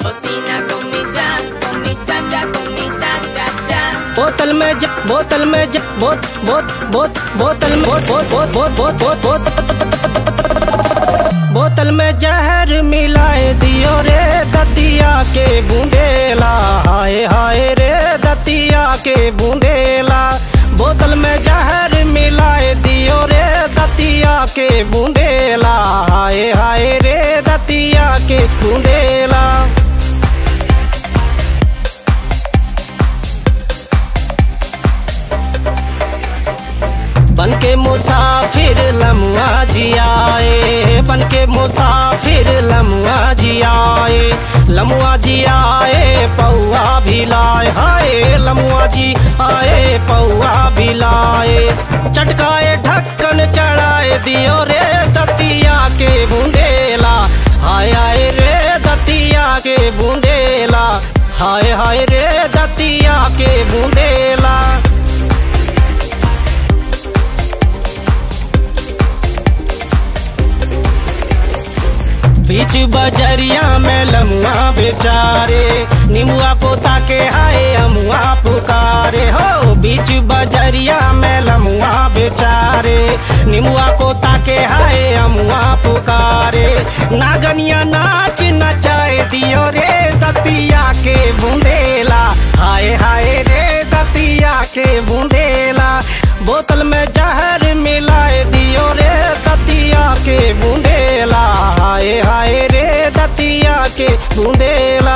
cocina con mi cha cha, con mi cha cha cha। बोतल में बोतल में बोतल में जहर मिलाए दियो रे दतिया के बूंदेला, हाय हाय रे दतिया के बूंदेला। बोतल में जहर मिलाए दियो रे दतिया के बूंदेला, हाय हाय रे दतिया के बूंदेला। बन के मुसाफिर लमुआ जी आए, बन के मुसाफिर लमुआ जी आए, लमुआ जी आए पौआ भी लाए, हाय लमुआ जी आए पौआ भी लाए। चटकाए ढक्कन चढ़ाए दियो रे दतिया के बूंदेला, हाय हाय रे दतिया के बूंदेला, हाय हाय रे दतिया के बूंदेला। बीच बजरिया में लमुआ बेचारे, निमुआ को ताके हाय अमुआ पुकारे हो। बीच बजरिया में लमुआ बेचारे, निमुआ को ताके हाय अमुआ पुकारे। नागनिया नाच नचाए दियो रे दतिया के बूंदेला, हाय हाय रे दतिया के बूंदेला। बोतल में जहर मिलाए दियो रे दतिया के बूंदेला, हाय हाय रे दतिया के बूंदेला।